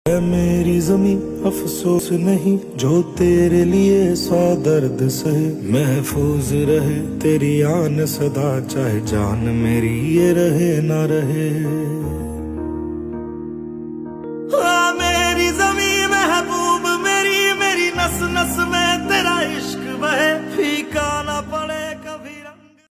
है मेरी जमी अफसोस नहीं, जो तेरे लिए 100 दर्द सहे। महफूज रहे तेरी आन सदा, चाहे जान मेरी ये रहे ना रहे।